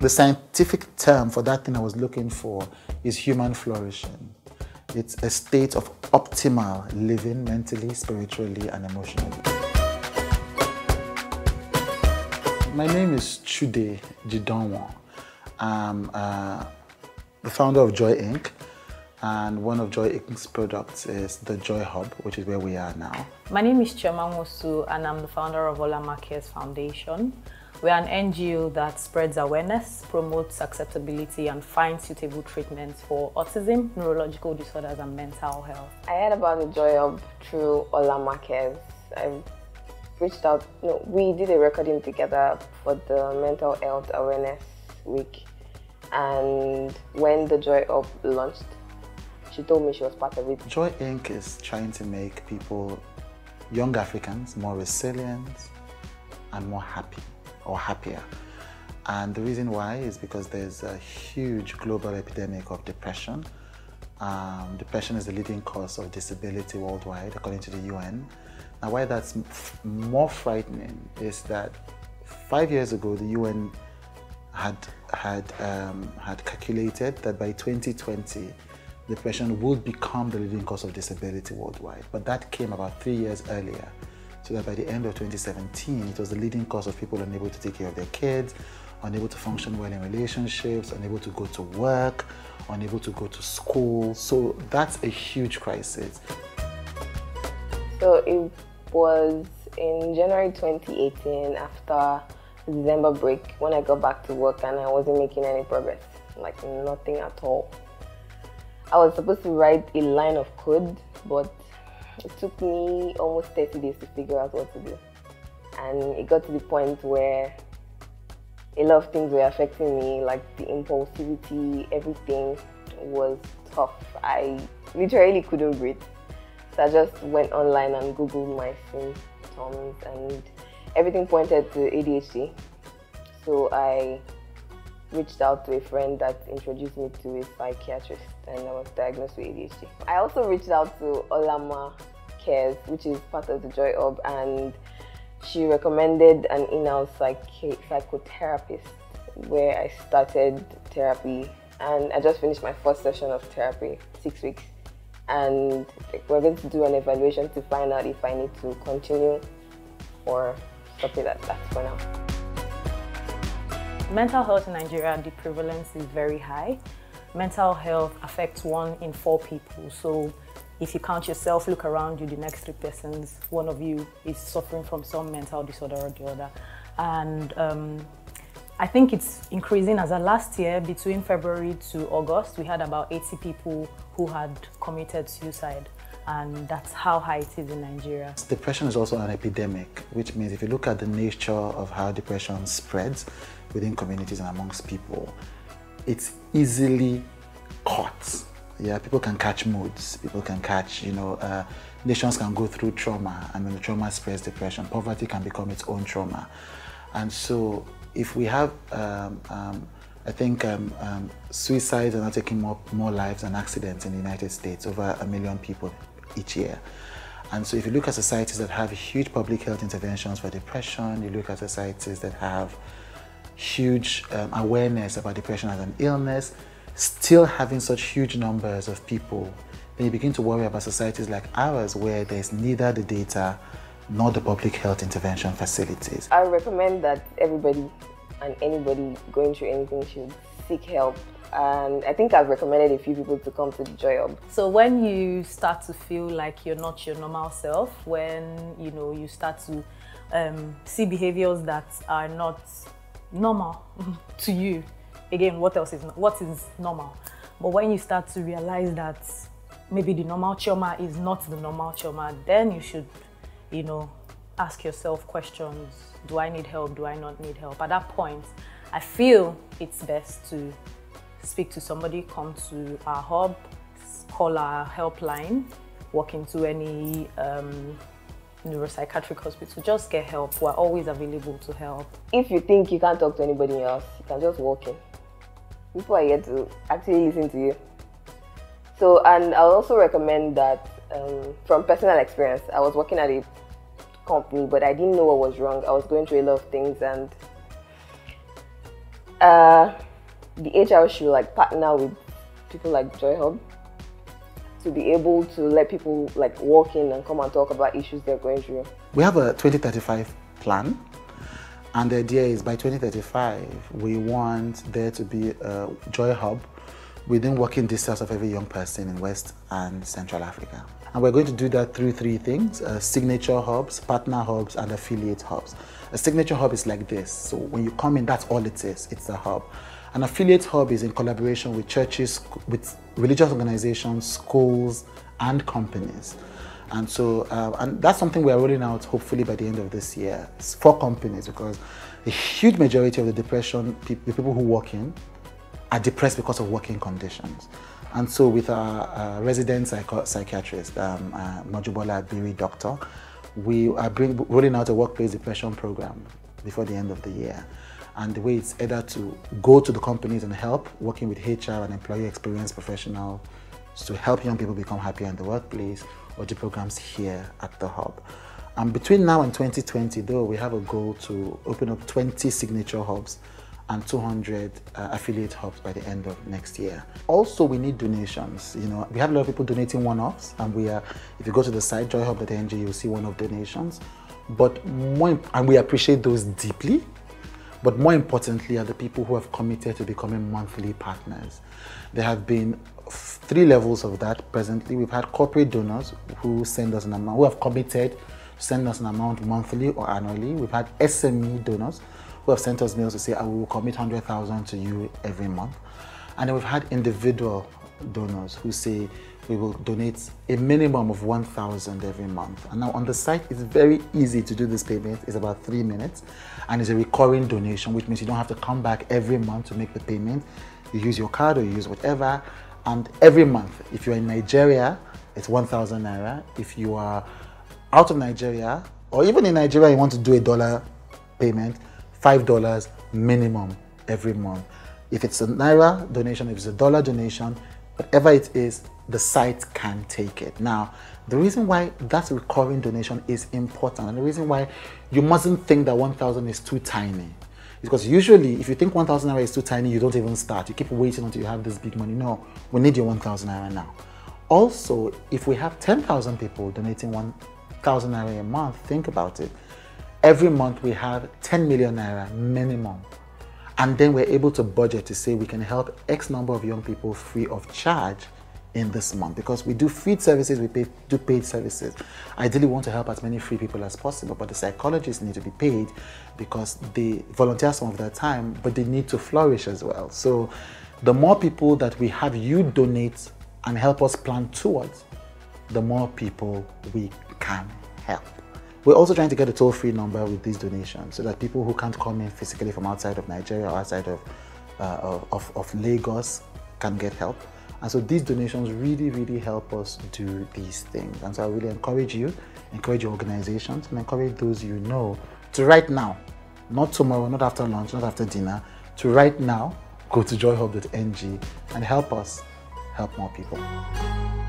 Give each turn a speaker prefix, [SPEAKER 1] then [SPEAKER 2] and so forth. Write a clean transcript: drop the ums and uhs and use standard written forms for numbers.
[SPEAKER 1] The scientific term for that thing I was looking for is human flourishing. It's a state of optimal living mentally, spiritually, and emotionally. My name is Chude Jidonwo. I'm the founder of Joy Inc. And one of Joy Inc.'s products is the Joy Hub, which is where we are now.
[SPEAKER 2] My name is Chioma Mosu, and I'm the founder of Olamma Cares Foundation. We are an NGO that spreads awareness, promotes acceptability, and finds suitable treatments for autism, neurological disorders, and mental health.
[SPEAKER 3] I heard about the Joy Hub through Olamma Cares. I reached out, we did a recording together for the Mental Health Awareness Week. And when the Joy Hub launched, she told me she was part of it.
[SPEAKER 1] Joy Inc. is trying to make people, young Africans, more resilient and more happy or happier. And the reason why is because there's a huge global epidemic of depression. Depression is the leading cause of disability worldwide, according to the UN. Now, why that's more frightening is that 5 years ago, the UN had calculated that by 2020, depression would become the leading cause of disability worldwide. But that came about 3 years earlier. So that by the end of 2017, it was the leading cause of people unable to take care of their kids, unable to function well in relationships, unable to go to work, unable to go to school. So that's a huge crisis.
[SPEAKER 3] So it was in January 2018, after the December break, when I got back to work and I wasn't making any progress, like nothing at all. I was supposed to write a line of code, but it took me almost 30 days to figure out what to do. And it got to the point where a lot of things were affecting me, like the impulsivity, everything was tough. I literally couldn't breathe. So I just went online and Googled my symptoms, and everything pointed to ADHD. So I reached out to a friend that introduced me to a psychiatrist, and I was diagnosed with ADHD. I also reached out to Olamma Cares, which is part of the Joy Hub, and she recommended an in-house psychotherapist where I started therapy, and I just finished my first session of therapy, 6 weeks. And we're going to do an evaluation to find out if I need to continue or stop it at that for now.
[SPEAKER 2] Mental health in Nigeria, the prevalence is very high. Mental health affects 1 in 4 people. So if you count yourself, look around you, the next 3 persons, one of you is suffering from some mental disorder or the other. And I think it's increasing. As of last year, between February to August, we had about 80 people who had committed suicide. And that's how high it is in Nigeria.
[SPEAKER 1] Depression is also an epidemic, which means if you look at the nature of how depression spreads within communities and amongst people, it's easily caught. Yeah, people can catch moods, people can catch, nations can go through trauma, and when the trauma spreads depression, poverty can become its own trauma. And so if we have, I think suicides are now taking more lives than accidents in the United States, over 1 million people each year. And so if you look at societies that have huge public health interventions for depression, you look at societies that have huge awareness about depression as an illness, still having such huge numbers of people, then you begin to worry about societies like ours where there's neither the data nor the public health intervention facilities.
[SPEAKER 3] I recommend that everybody and anybody going through anything should seek help. And I think I've recommended a few people to come to the Joy Hub.
[SPEAKER 2] So when you start to feel like you're not your normal self, when you start to see behaviors that are not normal to you, again, what is normal? But when you start to realize that maybe the normal trauma is not the normal trauma, then you should, ask yourself questions. Do I need help? Do I not need help? At that point, I feel it's best to speak to somebody, come to our hub, call our helpline, walk into any neuropsychiatric hospital, just get help. We're always available to help.
[SPEAKER 3] If you think you can't talk to anybody else, you can just walk in. People are here to actually listen to you. So, and I'll also recommend that from personal experience, I was working at a company, but I didn't know what was wrong. I was going through a lot of things, and The HR should like partner with people like Joy Hub to be able to let people like walk in and come and talk about issues they're going through.
[SPEAKER 1] We have a 2035 plan, and the idea is by 2035 we want there to be a Joy Hub within walking distance of every young person in West and Central Africa. And we're going to do that through three things: signature hubs, partner hubs, and affiliate hubs. A signature hub is like this. So when you come in, that's all it is. It's a hub. An affiliate hub is in collaboration with churches, with religious organizations, schools, and companies. And so, and that's something we are rolling out hopefully by the end of this year. It's for companies, because a huge majority of the depression, the people who walk in, are depressed because of working conditions. And so with our resident psychiatrist, Mojubola Abiri doctor, we are rolling out a workplace depression program before the end of the year. And the way it's either to go to the companies and help, working with HR and employee experience professionals to help young people become happier in the workplace, or the programs here at the hub. And between now and 2020, though, we have a goal to open up 20 signature hubs and 200 affiliate hubs by the end of next year. Also, we need donations. You know, we have a lot of people donating one-offs, and we are, if you go to the site joyhub.ng, you'll see one-off donations. But and we appreciate those deeply. But more importantly are the people who have committed to becoming monthly partners. There have been 3 levels of that presently. We've had corporate donors who send us an amount, who have committed to send us an amount monthly or annually. We've had SME donors who have sent us mails to say, I will commit 100,000 to you every month. And then we've had individual donors who say, we will donate a minimum of 1,000 every month. And now on the site, it's very easy to do this payment. It's about 3 minutes, and it's a recurring donation, which means you don't have to come back every month to make the payment. You use your card or you use whatever, and every month, if you're in Nigeria, it's 1,000 naira. If you are out of Nigeria, or even in Nigeria, you want to do a dollar payment, $5 minimum every month. If it's a naira donation, if it's a dollar donation, whatever it is, the site can take it. Now, the reason why that recurring donation is important, and the reason why you mustn't think that 1,000 is too tiny, is because usually if you think 1,000 naira is too tiny, you don't even start. You keep waiting until you have this big money. No, we need your 1,000 naira now. Also, if we have 10,000 people donating 1,000 naira a month, think about it. Every month we have 10 million naira minimum. And then we're able to budget to say we can help X number of young people free of charge in this month, because we do free services, we do paid services. Ideally, we want to help as many free people as possible, but the psychologists need to be paid because they volunteer some of their time, but they need to flourish as well. So the more people that we have you donate and help us plan towards, the more people we can help. We're also trying to get a toll-free number with these donations so that people who can't come in physically from outside of Nigeria or outside of Lagos can get help. And so these donations really, really help us do these things. And so I really encourage you, encourage your organizations, and encourage those you know to right now, not tomorrow, not after lunch, not after dinner, to right now go to joyhub.ng and help us help more people.